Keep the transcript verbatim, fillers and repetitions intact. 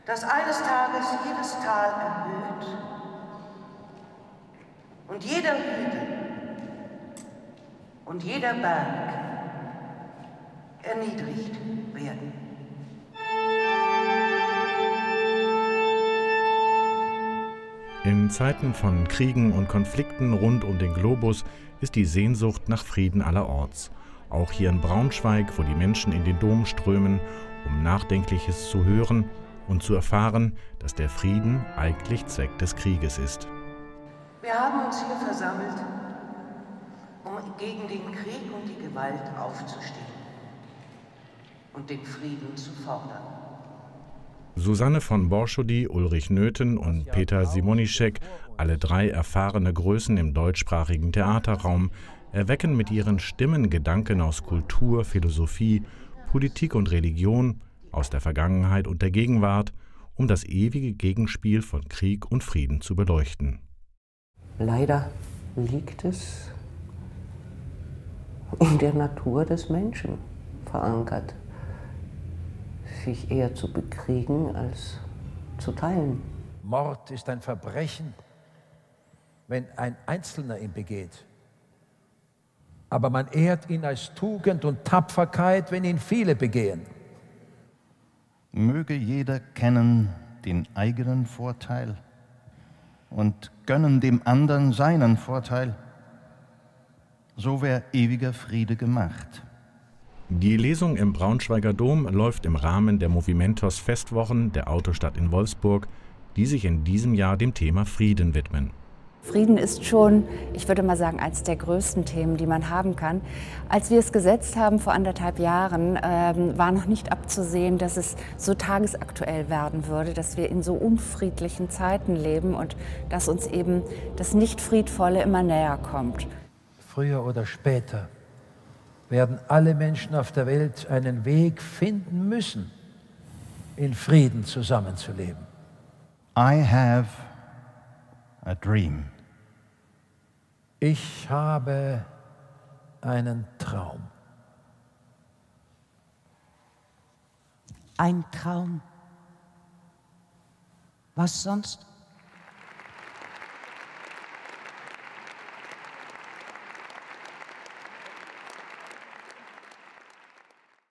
dass eines Tages jedes Tal erhöht und jeder Hügel und jeder Berg erniedrigt werden. In Zeiten von Kriegen und Konflikten rund um den Globus ist die Sehnsucht nach Frieden allerorts. Auch hier in Braunschweig, wo die Menschen in den Dom strömen, um Nachdenkliches zu hören und zu erfahren, dass der Frieden eigentlich Zweck des Krieges ist. Wir haben uns hier versammelt, um gegen den Krieg und die Gewalt aufzustehen und den Frieden zu fordern. Susanne von Borschody, Ulrich Nöthen und Peter Simonischek, alle drei erfahrene Größen im deutschsprachigen Theaterraum, erwecken mit ihren Stimmen Gedanken aus Kultur, Philosophie, Politik und Religion, aus der Vergangenheit und der Gegenwart, um das ewige Gegenspiel von Krieg und Frieden zu beleuchten. Leider liegt es in der Natur des Menschen verankert, sich eher zu bekriegen als zu teilen. Mord ist ein Verbrechen, wenn ein Einzelner ihn begeht. Aber man ehrt ihn als Tugend und Tapferkeit, wenn ihn viele begehen. Möge jeder kennen den eigenen Vorteil und gönnen dem anderen seinen Vorteil. So wär ewiger Friede gemacht. Die Lesung im Braunschweiger Dom läuft im Rahmen der Movimentos Festwochen der Autostadt in Wolfsburg, die sich in diesem Jahr dem Thema Frieden widmen. Frieden ist schon, ich würde mal sagen, eines der größten Themen, die man haben kann. Als wir es gesetzt haben vor anderthalb Jahren, ähm, war noch nicht abzusehen, dass es so tagesaktuell werden würde, dass wir in so unfriedlichen Zeiten leben und dass uns eben das Nicht-Friedvolle immer näher kommt. Früher oder später werden alle Menschen auf der Welt einen Weg finden müssen, in Frieden zusammenzuleben. I have a dream. Ich habe einen Traum. Ein Traum. Was sonst?